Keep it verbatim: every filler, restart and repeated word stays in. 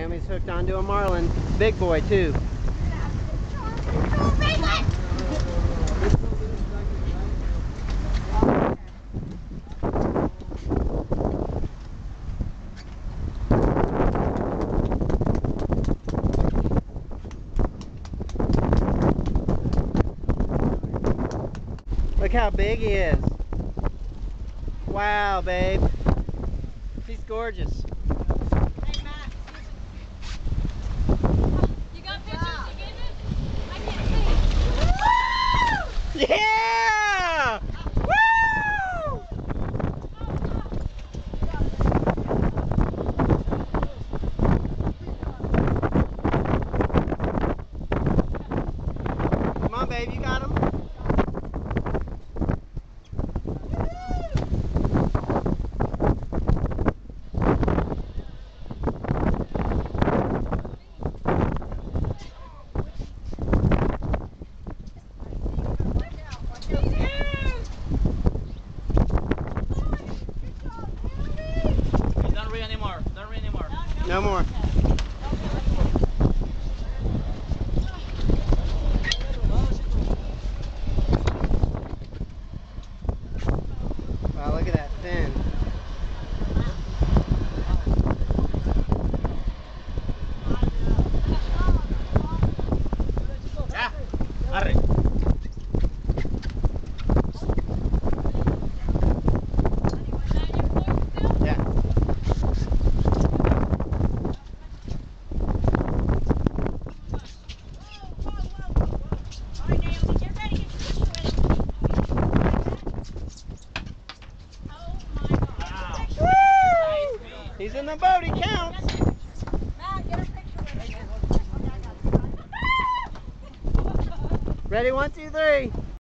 Tammy's hooked onto a marlin. Big boy too. Look how big he is. Wow, babe. He's gorgeous. Hey, Matt. You got pictures? You get it? I can't see. Yeah! Woo! Come on, babe. You got him? Anymore. Don't read anymore. No more. Wow, look at that fin. Ya. Arre. Yeah. He's in the boat, he counts. Matt, get a picture with him. Ready, one, two, three.